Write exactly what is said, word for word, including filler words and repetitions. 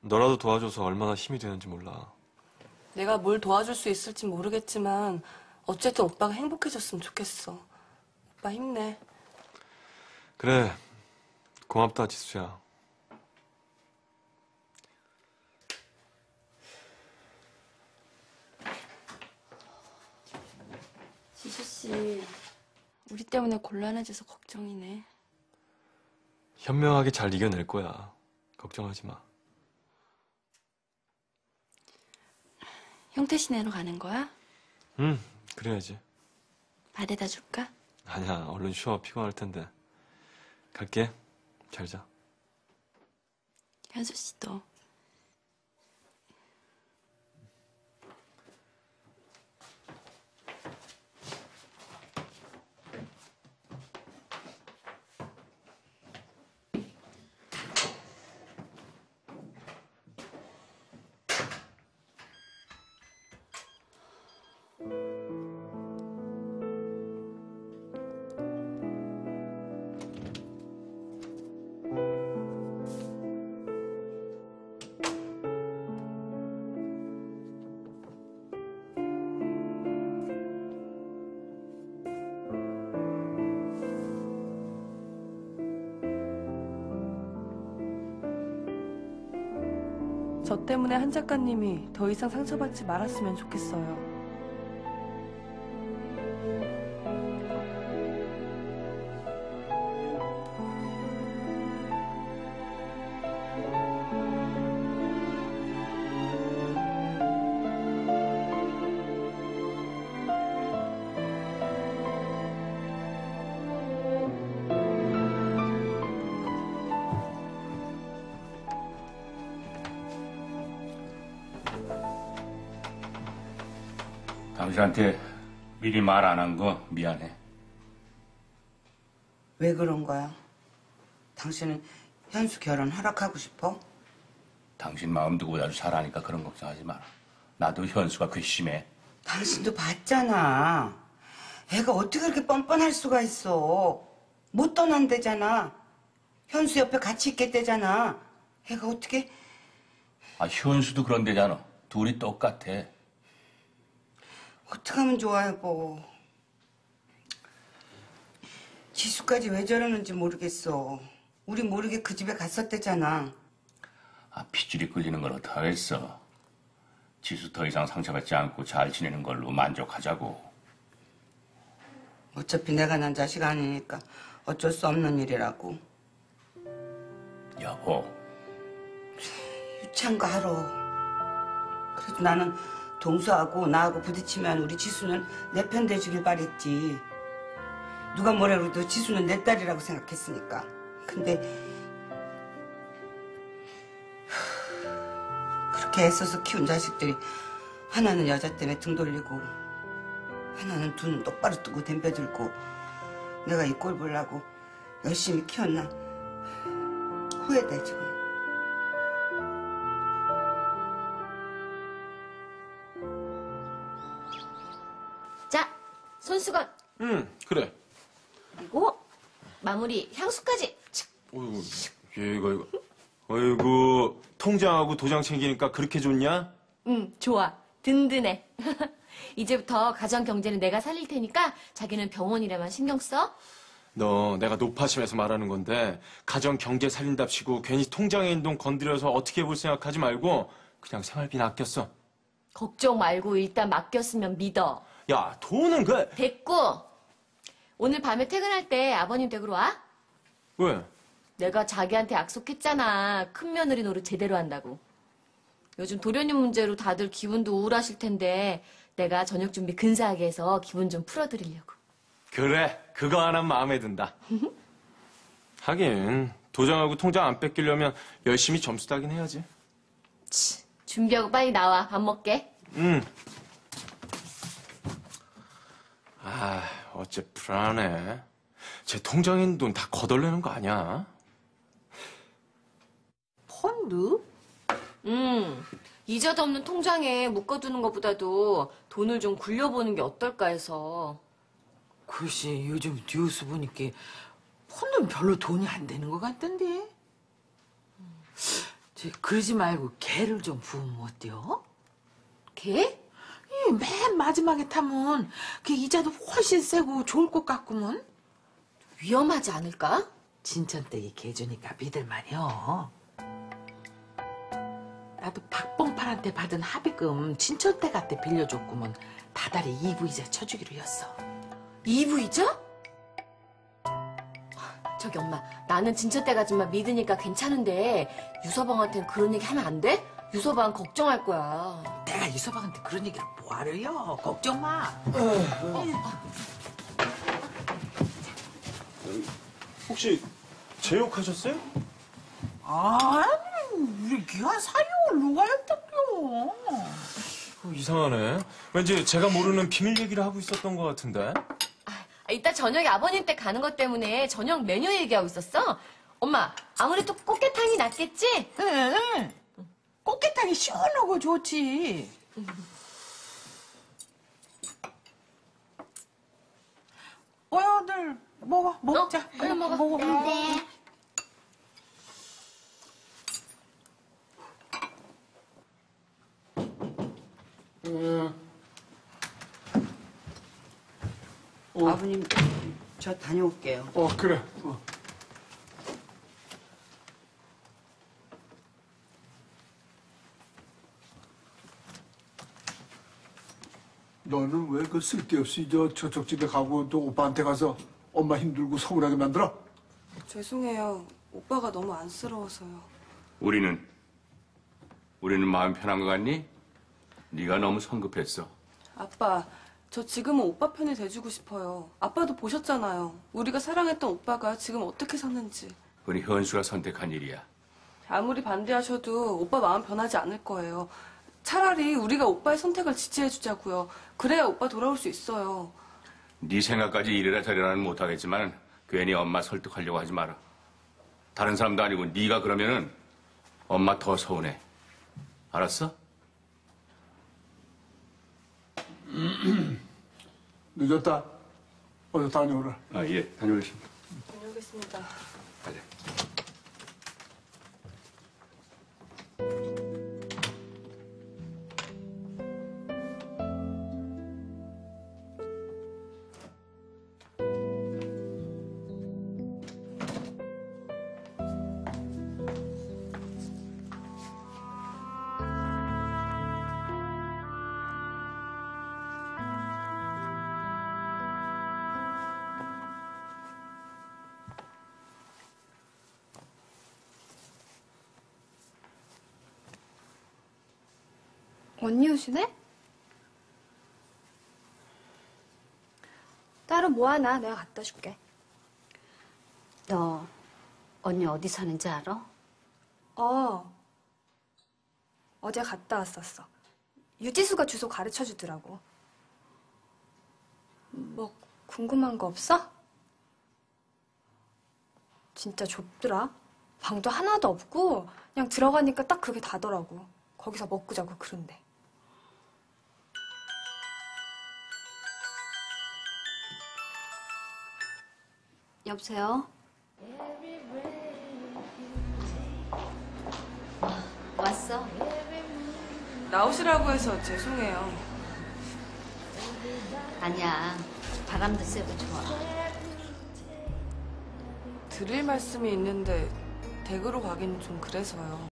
너라도 도와줘서 얼마나 힘이 되는지 몰라. 내가 뭘 도와줄 수 있을지 모르겠지만 어쨌든 오빠가 행복해졌으면 좋겠어. 오빠 힘내. 그래, 고맙다 지수야. 지수 씨, 우리 때문에 곤란해져서 걱정이네. 현명하게 잘 이겨낼 거야. 걱정하지 마. 형태 시내로 가는 거야? 응, 그래야지. 바래다 줄까? 아니야, 얼른 쉬어. 피곤할 텐데. 갈게. 잘 자. 현수 씨도. 저 때문에 한 작가님이 더 이상 상처받지 말았으면 좋겠어요. 당신한테 미리 말 안 한 거 미안해. 왜 그런 거야? 당신은 현수 결혼 허락하고 싶어? 당신 마음 두고 아주 잘 아니까 그런 걱정하지 마라. 나도 현수가 괘씸해. 당신도 봤잖아. 애가 어떻게 그렇게 뻔뻔할 수가 있어. 못 떠난대잖아. 현수 옆에 같이 있겠대잖아. 애가 어떻게... 아, 현수도 그런데잖아. 둘이 똑같아. 어떡하면 좋아, 여보. 지수까지 왜 저러는지 모르겠어. 우리 모르게 그 집에 갔었대잖아. 아, 핏줄이 끌리는 걸 어떡하겠어. 지수 더 이상 상처받지 않고 잘 지내는 걸로 만족하자고. 어차피 내가 난 자식 아니니까 어쩔 수 없는 일이라고. 여보. 유치한 거 알아. 그래도 나는 동수하고 나하고 부딪히면 우리 지수는 내 편 돼주길 바랬지. 누가 뭐라 그래도 지수는 내 딸이라고 생각했으니까. 근데 그렇게 애써서 키운 자식들이 하나는 여자 때문에 등 돌리고 하나는 두 눈 똑바로 뜨고 덤벼들고 내가 이 꼴 보려고 열심히 키웠나 후회돼 지금. 자, 손수건. 응, 그래. 그리고 마무리 향수까지. 어이구, 얘가 이거. 어이구, 통장하고 도장 챙기니까 그렇게 좋냐? 응, 좋아. 든든해. 이제부터 가정 경제는 내가 살릴 테니까 자기는 병원이라만 신경 써. 너 내가 노파심에서 말하는 건데 가정 경제 살린답시고 괜히 통장에 있는 돈 건드려서 어떻게 해볼 생각하지 말고 그냥 생활비나 아껴 써. 걱정 말고 일단 맡겼으면 믿어. 야, 돈은 그... 됐고, 오늘 밤에 퇴근할 때 아버님 댁으로 와. 왜? 내가 자기한테 약속했잖아. 큰 며느리 노릇 제대로 한다고. 요즘 도련님 문제로 다들 기분도 우울하실 텐데 내가 저녁 준비 근사하게 해서 기분 좀 풀어드리려고. 그래, 그거 하나는 마음에 든다. 하긴 도장하고 통장 안 뺏기려면 열심히 점수 따긴 해야지. 치, 준비하고 빨리 나와. 밥 먹게. 응. 아, 어째 불안해. 제 통장에 있는 돈 다 거덜내는 거 아니야? 펀드? 음, 이자도 없는 통장에 묶어두는 것보다도 돈을 좀 굴려보는 게 어떨까 해서. 글쎄, 요즘 뉴스 보니까 펀드는 별로 돈이 안 되는 것 같던데. 저, 그러지 말고 개를 좀 부으면 어때요? 걔? 이 맨 마지막에 타면 그 이자도 훨씬 세고 좋을 것 같구먼. 위험하지 않을까? 진천댁이 개 주니까 믿을만해요. 나도 박봉팔한테 받은 합의금 진천댁한테 빌려줬구먼. 다달이 이부이자 쳐주기로 했어. 이부이자? 저기 엄마, 나는 진천댁 아줌마 믿으니까 괜찮은데 유서방한테는 그런 얘기 하면 안 돼? 유서방 걱정할 거야. 내가 유서방한테 그런 얘기를 뭐하래요. 걱정 마. 혹시 제욕하셨어요? 아니, 우리 귀한 사유를 누가 했다며. 어, 이상하네. 왠지 제가 모르는 비밀 얘기를 하고 있었던 것 같은데. 아, 이따 저녁에 아버님 댁 가는 것 때문에 저녁 메뉴 얘기하고 있었어? 엄마, 아무래도 꽃게탕이 낫겠지? 응. 꽃게탕이 시원하고 좋지. 어여들 먹어, 먹자. 어, 얼른 먹어. 먹어, 먹어. 네. 아버님, 저 다녀올게요. 어, 그래. 어. 너는 왜 그 쓸데없이 저 저쪽 집에 가고 또 오빠한테 가서 엄마 힘들고 서운하게 만들어? 죄송해요. 오빠가 너무 안쓰러워서요. 우리는 우리는 마음 편한 것 같니? 네가 너무 성급했어. 아빠, 저 지금은 오빠 편이 돼주고 싶어요. 아빠도 보셨잖아요. 우리가 사랑했던 오빠가 지금 어떻게 사는지. 우리 현수가 선택한 일이야. 아무리 반대하셔도 오빠 마음 변하지 않을 거예요. 차라리 우리가 오빠의 선택을 지지해주자고요. 그래야 오빠 돌아올 수 있어요. 네 생각까지 이래라 저래라는 못하겠지만 괜히 엄마 설득하려고 하지 마라. 다른 사람도 아니고 네가 그러면은 엄마 더 서운해. 알았어? 늦었다. 어서 다녀오라. 아, 예. 다녀오겠습니다. 다녀오겠습니다. 가자. 언니 옷이네? 따로 뭐 하나 내가 갖다 줄게. 너 언니 어디 사는지 알아? 어. 어제 갔다 왔었어. 유지수가 주소 가르쳐 주더라고. 뭐 궁금한 거 없어? 진짜 좁더라. 방도 하나도 없고 그냥 들어가니까 딱 그게 다더라고. 거기서 먹고 자고 그런데. 여보세요? 왔어? 나오시라고 해서 죄송해요. 아니야. 바람도 쐬고 좋아. 드릴 말씀이 있는데 댁으로 가긴 좀 그래서요.